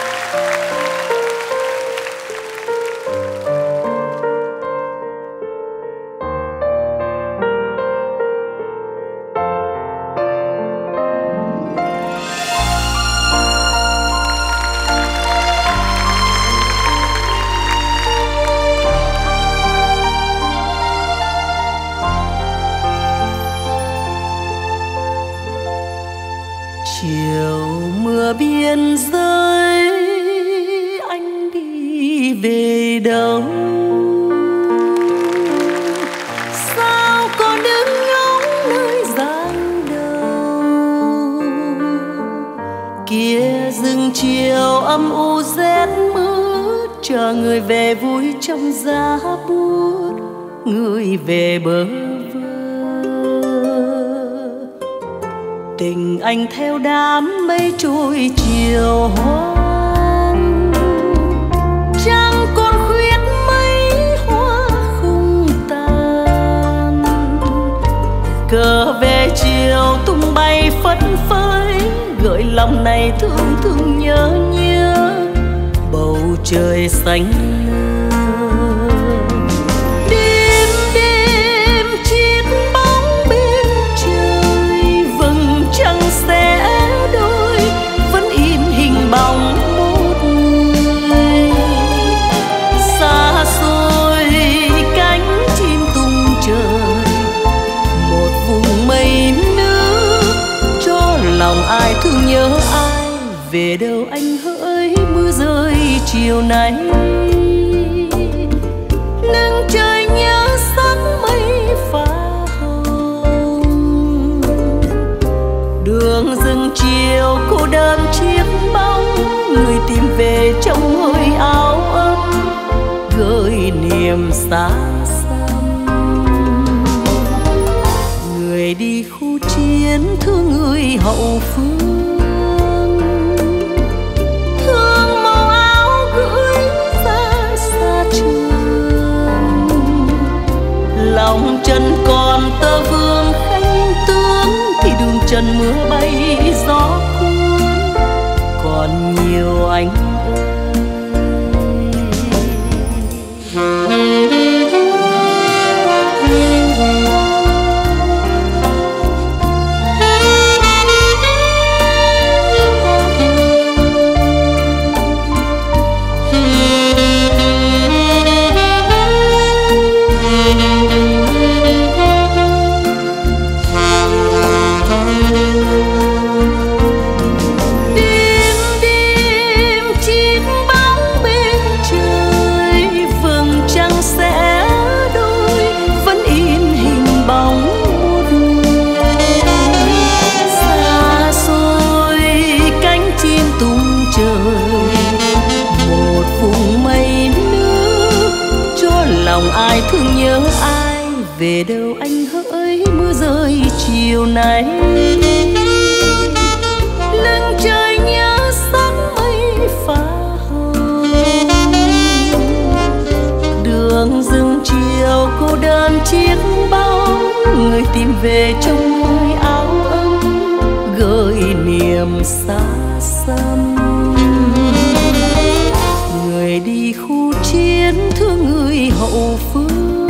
Chiều mưa biên rơi, anh đi về đâu? Sao còn đứng ngóng nơi giang đầu? Kia rừng chiều âm u rét mướt, chờ người về vui trong giá buốt, người về bờ. Tình anh theo đám mây trôi chiều hoang, trăng còn khuyết mấy hoa không tàn. Cờ về chiều tung bay phất phới, gợi lòng này thương thương nhớ nhớ bầu trời xanh. Ai thương nhớ ai, về đâu anh hỡi mưa rơi chiều nay. Nắng trời nhớ sắc mây pha hồng, đường rừng chiều cô đơn chiếc bóng, người tìm về trong hơi áo ấm gợi niềm xa xăm. Người đi khu chiến thương người hậu phương, thương màu áo gửi ra xa trường. Lòng chân còn tơ vương khanh tướng, thì đường trần mưa bay gió cuốn, còn nhiều anh ai thương nhớ ai, về đâu anh hỡi mưa rơi chiều nay. Lưng trời nhớ sắc mây pha hồng, đường rừng chiều cô đơn chiếc bóng, người tìm về trong hơi áo ấm gợi niềm xa xăm. Người đi khu chiến thương người hậu phương,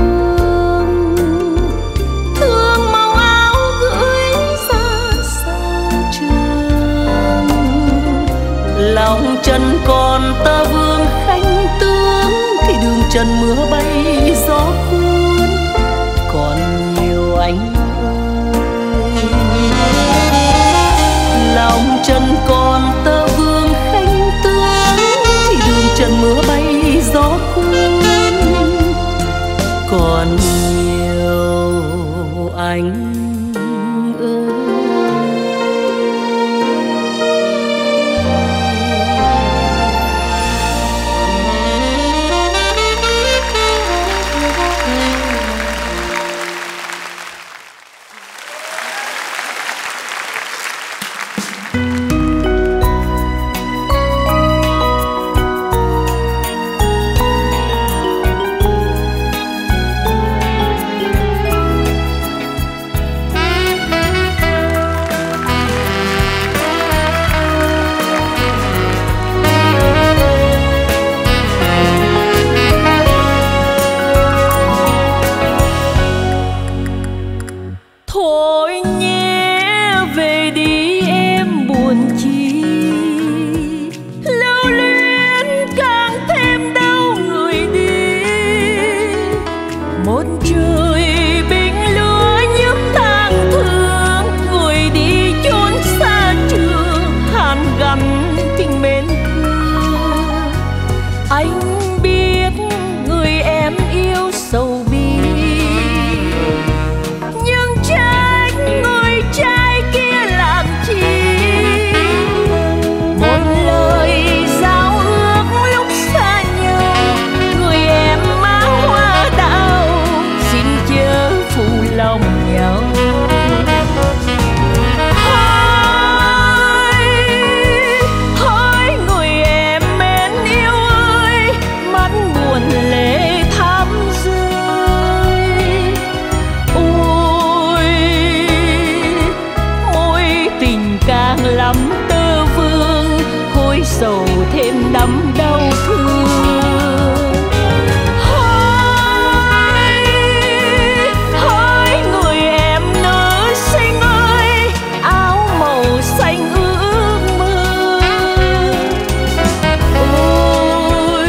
thương màu áo gửi ra xa trường. Lòng trần còn tơ vương khanh tướng, thì đường trần mưa bay gió cuốn, còn nhiều anh ơi. Lòng trần còn tơ vương khanh tướng, thì đường trần mưa bay gió cuốn, còn nhiều anh ơi. gắn tình mến thương. Anh biết người em yêu sầu bi, nhưng trách người trai kia làm chi. Một lời giao ước lúc xa nhau, người em má hoa đào, xin chớ phụ lòng nhau. Hỡi người em mến yêu ơi, mắt buồn lệ thắm rơi. Ôi mối tình càng lắm tơ vương, khối sầu thêm đắm đau thương. Hỡi người em nữ sinh ơi, áo màu xanh ước mơ. Ôi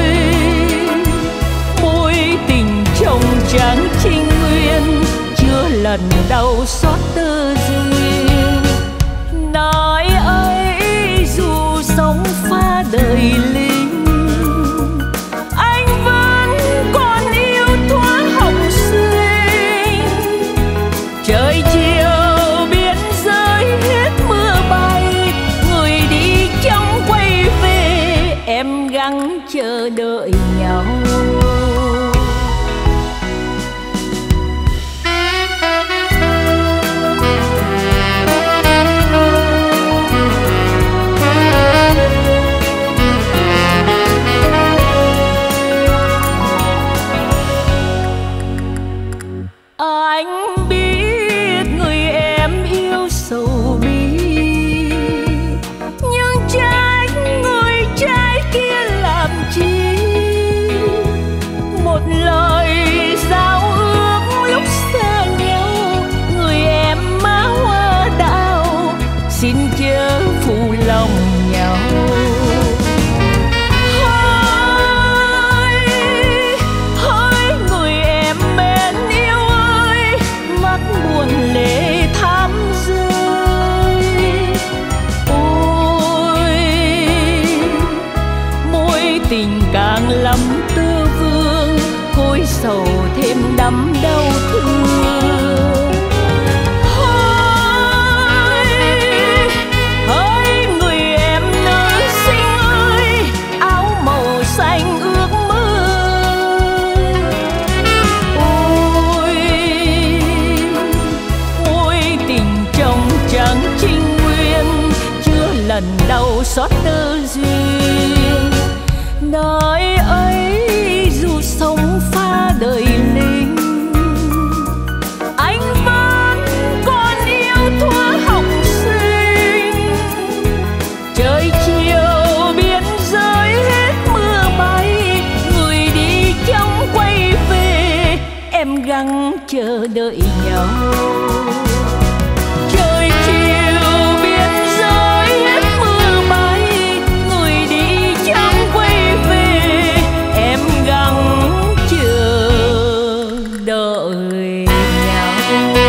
mối tình trong trắng trinh nguyên, chưa lần đau xót tơ duyên. Nói ấy dù sống pha đời lính, anh vẫn còn yêu thoáng hồng xinh. Trời chiều biển rơi hết mưa bay, người đi trong quay về, em gắng chờ đợi nhau. Anh biết người em yêu sầu bi, nhưng trách người trai kia làm chi. Một lời giao ước lúc xa nhau, người em má hoa đào, xin chớ phụ lòng nhau. Hỡi người em mến yêu ơi, mắt buồn lệ thắm rơi. Ôi mối tình càng lắm tơ vương, khối sầu thêm đắm đau thương. Hỡi người em nữ sinh ơi, áo màu xanh ước mơ. Ôi mối tình trong trắng trinh nguyên, chưa lần đau xót tơ duyên. Nói ấy dù sống pha đời lính, anh vẫn còn yêu thoáng hồng xinh. Trời chiều biển rơi hết mưa bay, người đi trong quay về, em gắng chờ đợi nhau. Trời chiều biển rơi hết mưa bay, người đi trong quay về, em gắng chờ đợi nhau.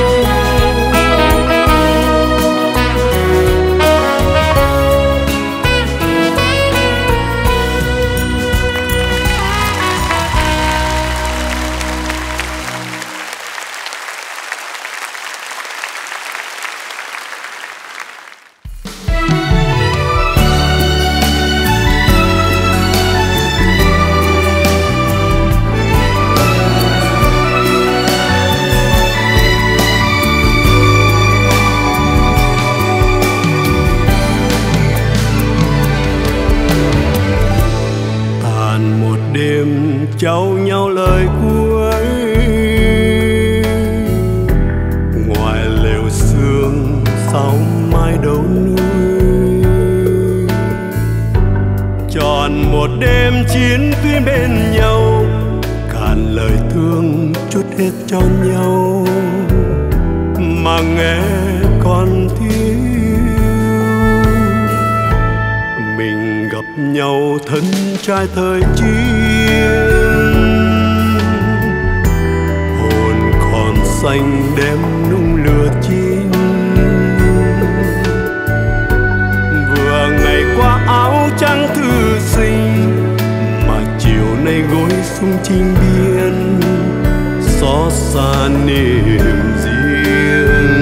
trao nhau lời cuối ngoài lều sương sau mái đầu núi. Tròn một đêm chiến tuyến bên nhau, cạn lời thương chút hết cho nhau mà nghe còn thiếu. Mình gặp nhau thân trai thời chiến, hồn còn xanh đem nung lửa chín. Vừa ngày sung chinh biên xót xa niềm riêng.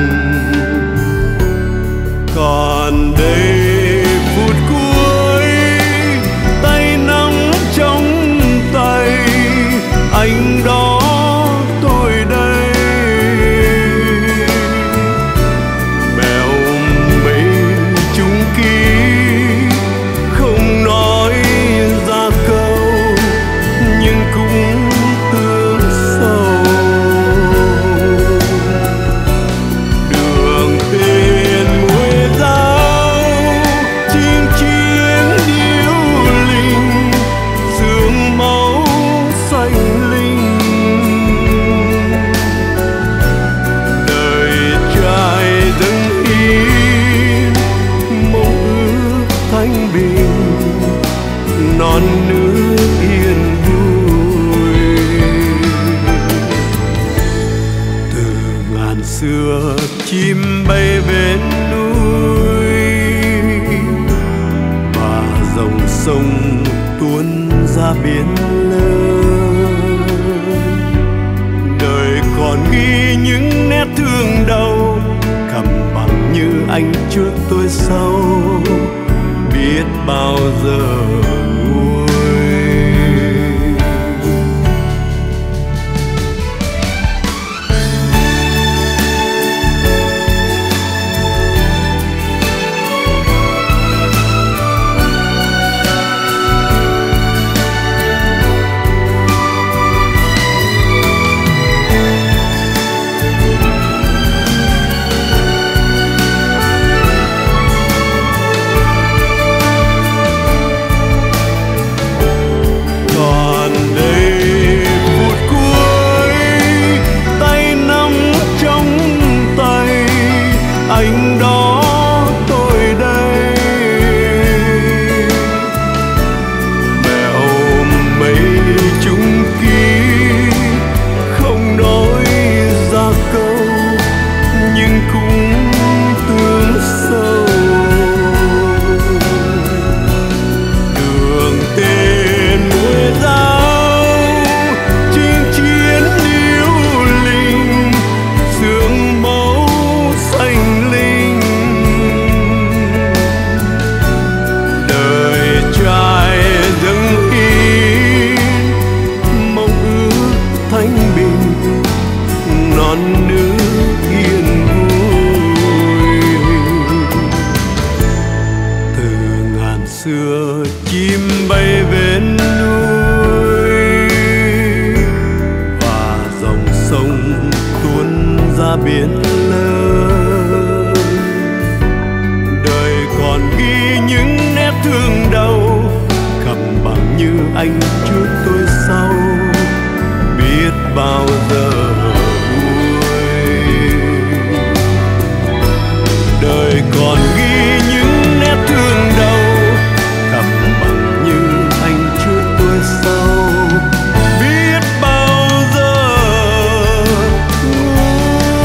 Còn đây phút cuối tay nắm trong tay, anh đó tôi đây. Bèo mây chung ký không nói ra câu, nhưng cũng tương sâu. Đường tiền muối dao chinh chiến điêu linh, sương máu xanh linh. Đời trai dâng hiến mong ước thanh bình, non nước yên vui. Từ ngàn xưa chim bay bên núi, và dòng sông tuôn ra biển lớn. Đời còn ghi những nét thương đau, cầm bằng như anh trước tôi sau, biết bao giờ nguôi. Còn đây phút cuối tay nắm trong tay, anh đó tôi đây. Bèo mây chung ký không nói ra câu, nhưng cũng tương sâu. Đường tên muối dao chinh chiến điêu linh, sương máu xanh linh. Đời trai dâng hiến mong ước thanh bình, non nước yên vui. Từ ngàn xưa chim bay bên núi, và dòng sông tuôn ra biển lớn. Đời còn ghi những nét thương đau, cầm bằng như anh trước tôi sau, biết bao giờ nguôi. Đời còn ghi những nét thương đau, cầm bằng như anh trước tôi sau, biết bao giờ nguôi.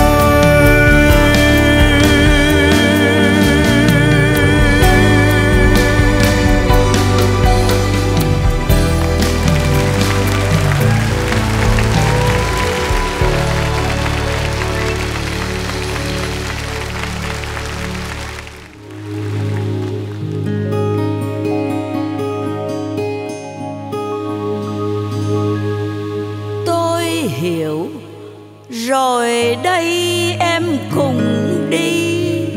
Tôi hiểu rồi đây, em cùng đi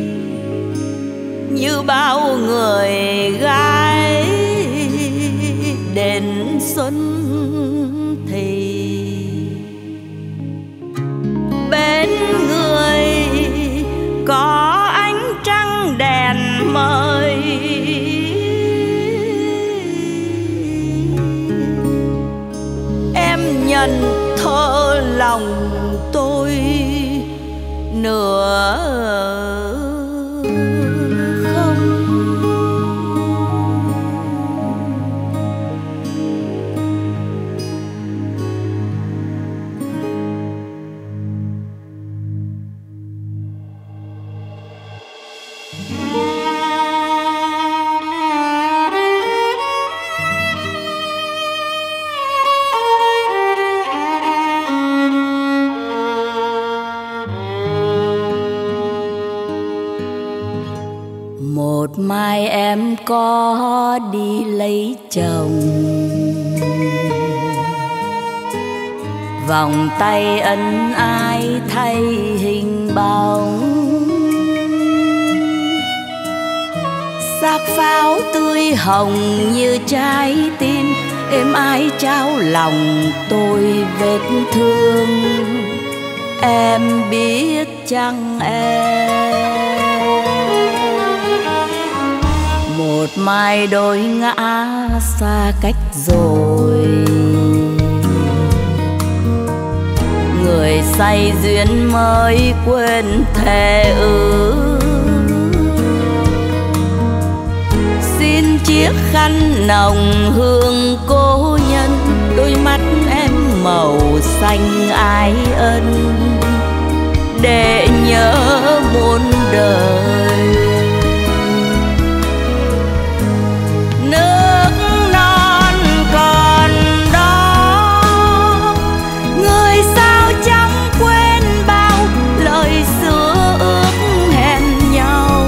như bao người gái đến xuân thì. Bên người có ánh trăng đèn mời, em nhận thơ lòng tôi nửa không. có đi lấy chồng, vòng tay ân ái thay hình bóng. Xác pháo tươi hồng như trái tim, êm ái trao lòng tôi vết thương. Em biết chăng em, một mai đôi ngã xa cách rồi. Người say duyên mới quên thề ước. Xin chiếc khăn nồng hương cố nhân, đôi mắt em màu xanh ái ân, để nhớ muôn đời. Nước non còn đó, người sao chẳng quên bao lời xưa ước hẹn nhau.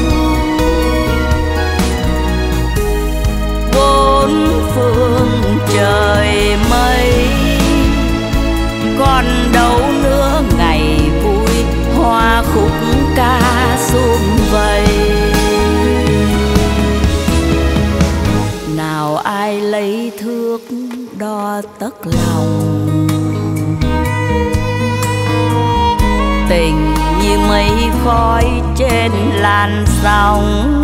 Bốn phương trời mây, còn đâu nữa ngày vui hoa khúc ca sum vầy. Nào ai lấy thước đo tấc lòng, tình như mây khói trên làn sóng.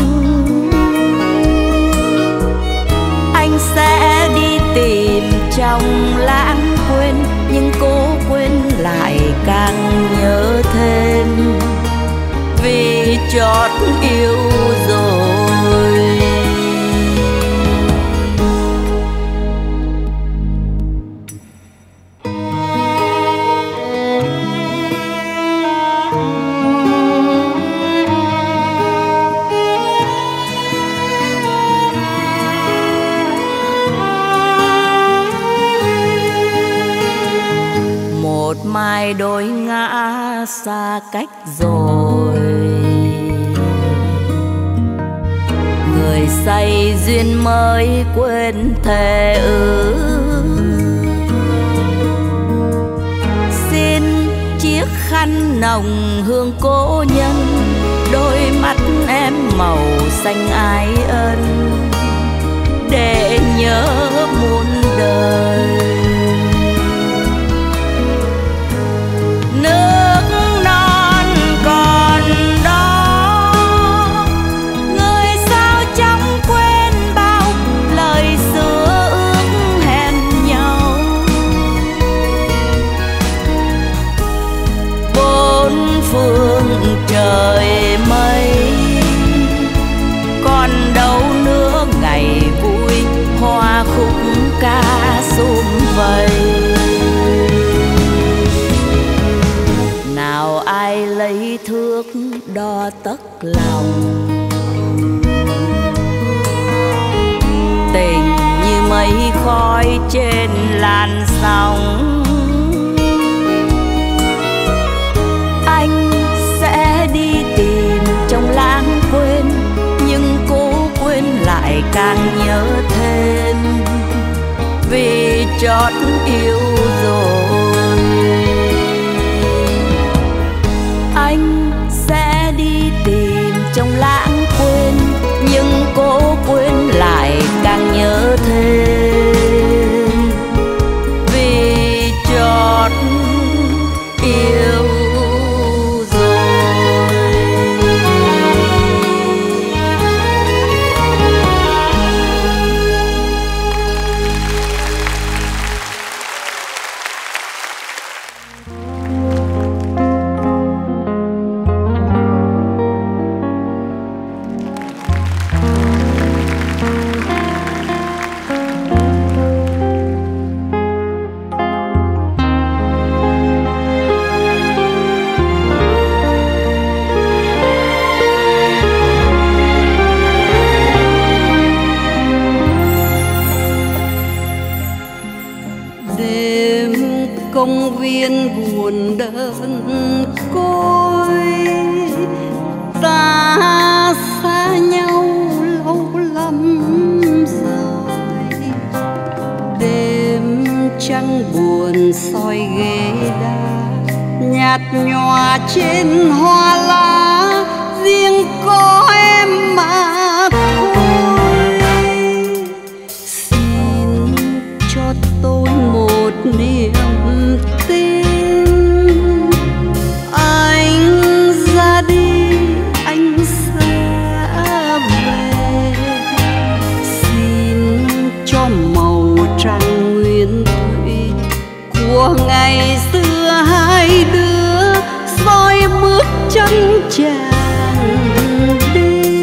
Anh sẽ đi tìm trong lãng quên, nhưng cố quên lại càng nhớ thêm, vì chót yêu rồi. Một mai đôi ngã xa cách rồi. Người say duyên mới quên thề ước. Xin chiếc khăn nồng hương cố nhân, đôi mắt em màu xanh ái ân, để nhớ muôn đời. Nước non còn đó, người sao chẳng quên bao lời xưa ước hẹn nhau. Bốn phương trời mây, còn đâu nữa ngày vui hoa khúc ca sum vầy. Nào ai lấy thước đo tấc lòng, tình như mây khói trên làn sóng. Anh sẽ đi tìm trong lãng quên, nhưng cố quên lại càng nhớ thêm, vì chót yêu rồi. Anh sẽ đi tìm trong lãng quên, nhưng cố quên lại càng nhớ thêm, vì chót yêu rồi. Công viên buồn đơn côi, ta xa nhau lâu soi ghế đá, nhạt nhòa trên hoa lá, riêng có em mà thôi. Xin cho tôi một niềm tin, anh ra đi anh sẽ về. Xin cho màu trăng nguyên thủy của ngày xưa hai đứa soi bước chân chàng đi.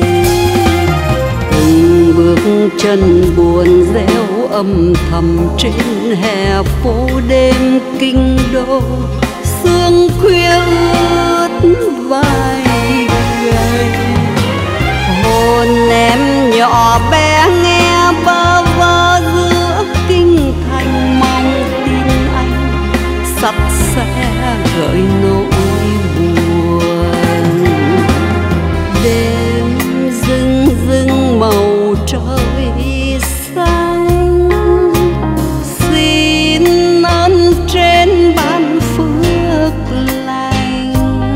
Từng bước chân buồn reo âm thầm trên hè phố đêm kinh đô, sương khuya ướt vai gầy. Hồn em nhỏ bé nghe bơ vơ giữa kinh thành, mong tin anh sắp sẽ gợi nỗi buồn. Đêm rưng rưng màu trời xanh, xin ơn trên ban phước lành,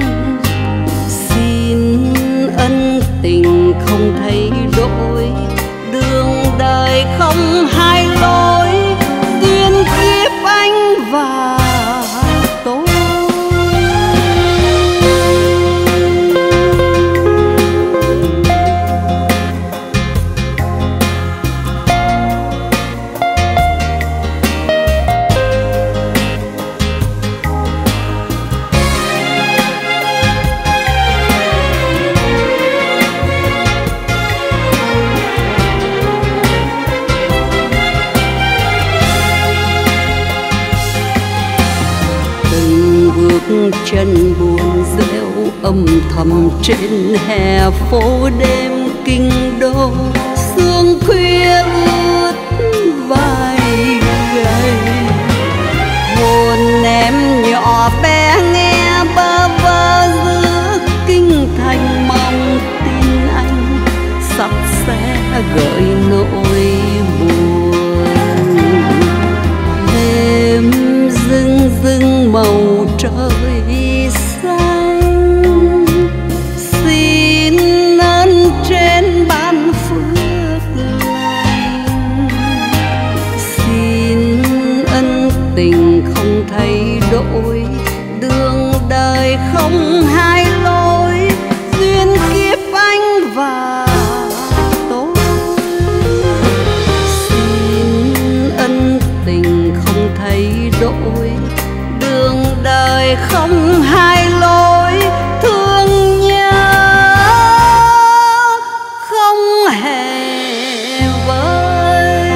xin ân tình không thay đổi, đường đời không hai lối, duyên kiếp anh và tôi. Chân buồn reo âm thầm trên hè phố đêm kinh đô, sương khuya ướt vai gầy. Hồn em nhỏ bé nghe bơ vơ giữa kinh thành, mong tin anh sắp sẽ gợi nỗi buồn. Đêm rưng rưng màu trời xanh, xin ơn trên ban phước lành, xin ân tình không thay đổi, đường đời không hai lối, duyên kiếp anh và tôi. Xin ân tình không thay đổi, đường đời không hai lối, thương nhớ không hề vơi.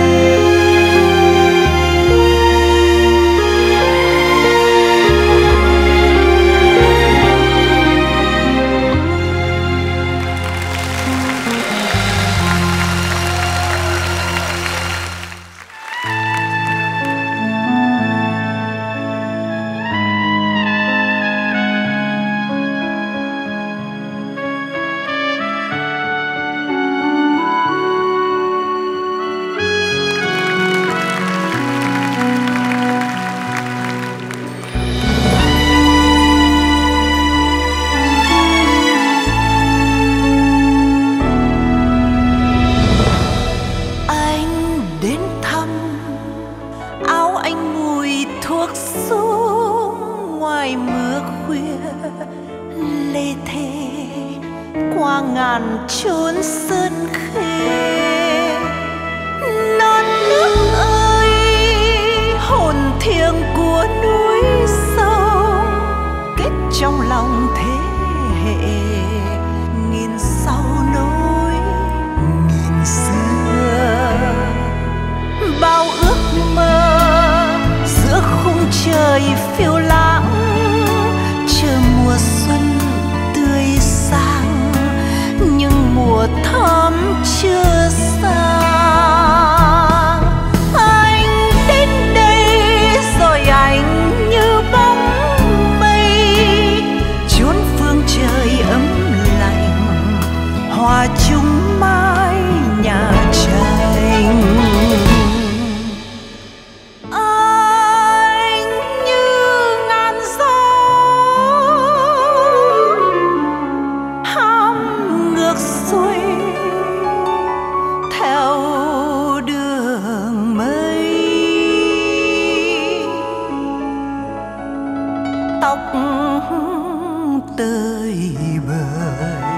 tơi bời,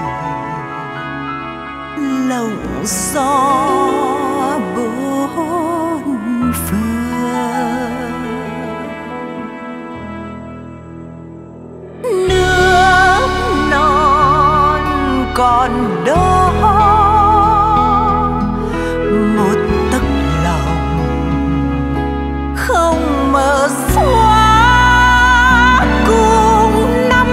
lộng gió bốn phương. Nước non còn đó một tấc lòng không mở xóa cùng năm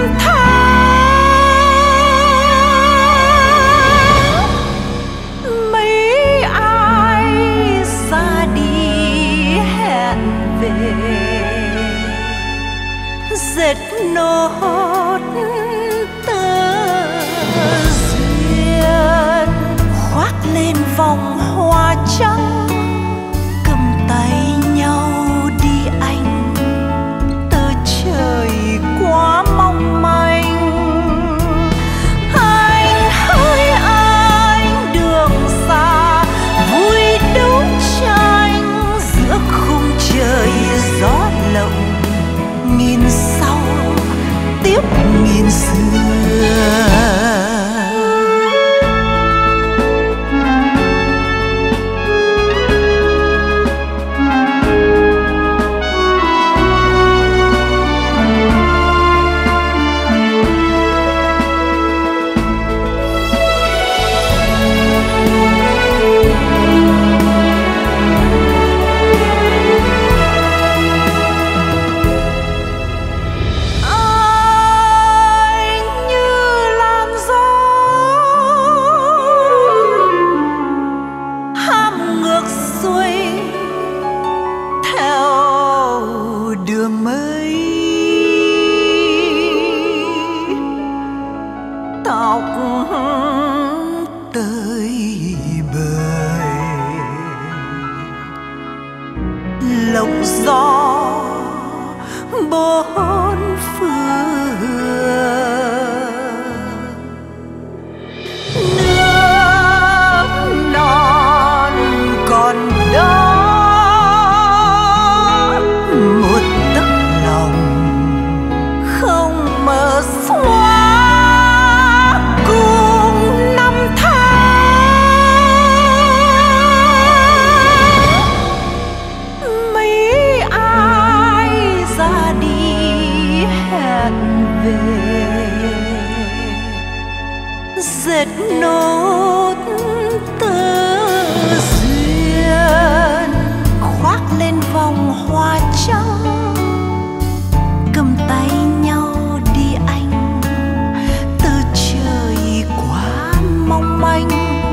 tháng. Mấy ai ra đi hẹn về, dệt nốt tơ duyên, khoác lên vòng hoa trắng, cầm tay nhau đi anh, tờ trời quá mong manh. Anh hỡi anh đường xa vui đấu tranh giữa khung trời gió lộng, nghìn sau tiếp nghìn xưa. Dệt nốt tơ duyên, khoác lên vòng hoa trắng, cầm tay nhau đi anh, từ trời quá mong manh.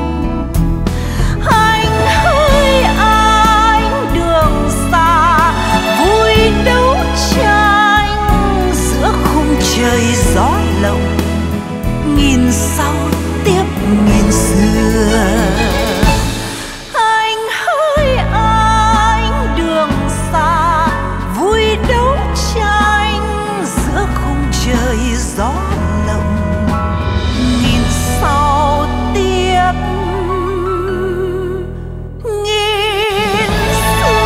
Anh hỡi anh đường xa vui đấu tranh giữa khung trời gió lộng, nghìn sau tiếp nghìn xưa. Anh hỡi anh đường xa vui đấu tranh giữa khung trời gió lộng, nghìn sau tiếp nghìn xưa.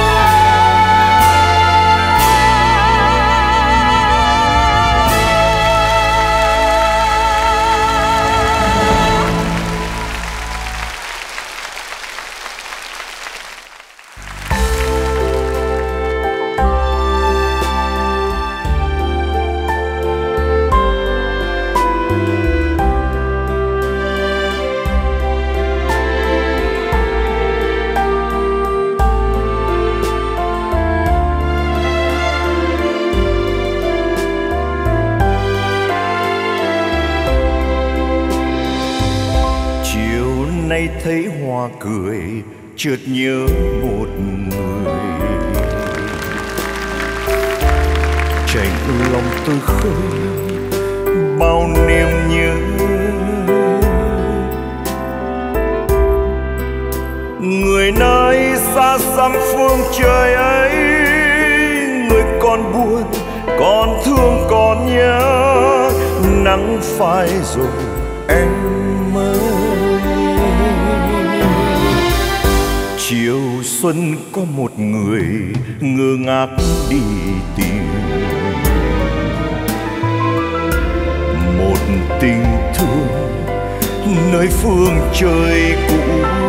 Nay thấy hoa cười chợt nhớ một người, chạnh lòng tôi khơi bao niềm nhớ. Người nơi xa xăm phương trời ấy, người còn buồn còn thương còn nhớ, nắng phai rồi em ơi. Chiều xuân có một người ngơ ngác đi tìm, tình thương nơi phương trời cũ.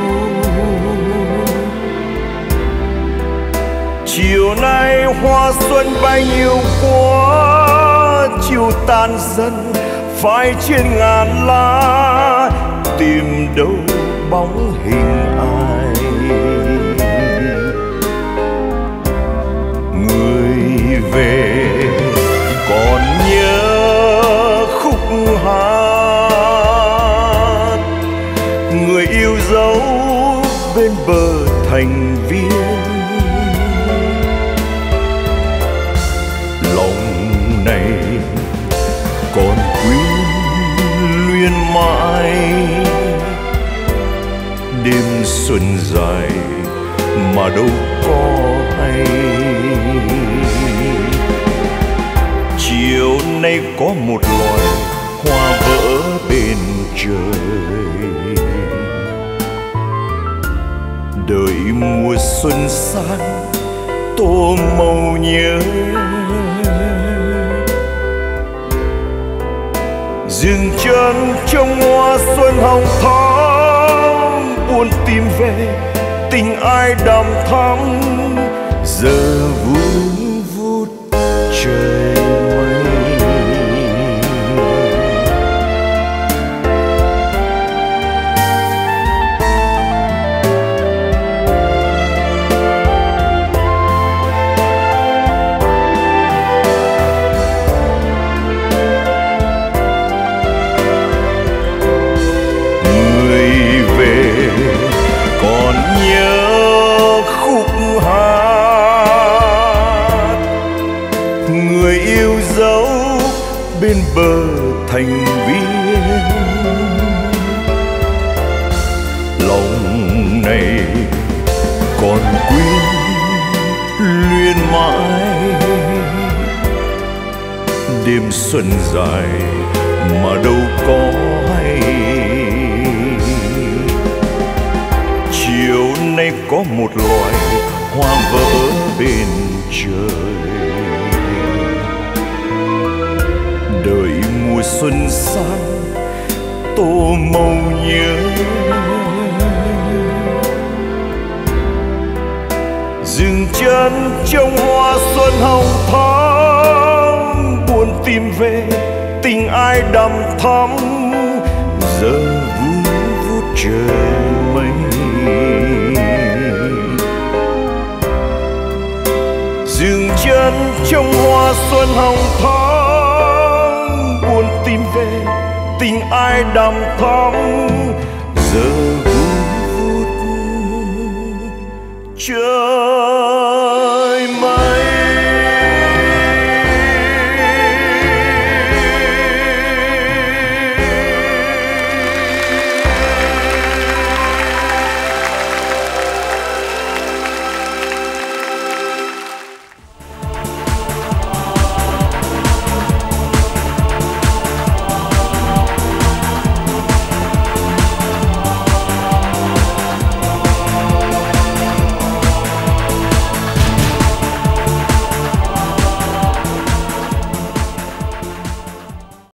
Chiều nay hoa xuân bay nhiều quá, chiều tan dần phai trên ngàn lá, tìm đâu bóng hình ai. Người về còn nhớ khúc hát, người yêu dấu bên bờ thành viên. Lòng này còn quyến luyến mãi, đêm xuân dài mà đâu có hay. Chiều nay có một loài hoa vỡ bên trời, đợi mùa xuân sang tô màu nhớ. Dừng chân trong hoa xuân hồng thắm, buồn tìm về tình ai đằm thắm. Giờ vun vút trời mây, bên bờ thành viên. Lòng này còn quyến luyến mãi, đêm xuân dài mà đâu có hay. Chiều nay có một loài hoa vỡ bên trời, đợi mùa xuân sang tô màu nhớ. Dừng chân trong hoa xuân hồng thắm, buồn tìm về tình ai đằm thắm. Giờ vun vút trời mây, dừng chân trong hoa xuân hồng thắm, buồn tìm về tình ai đằm thắm. Giờ vun vút trời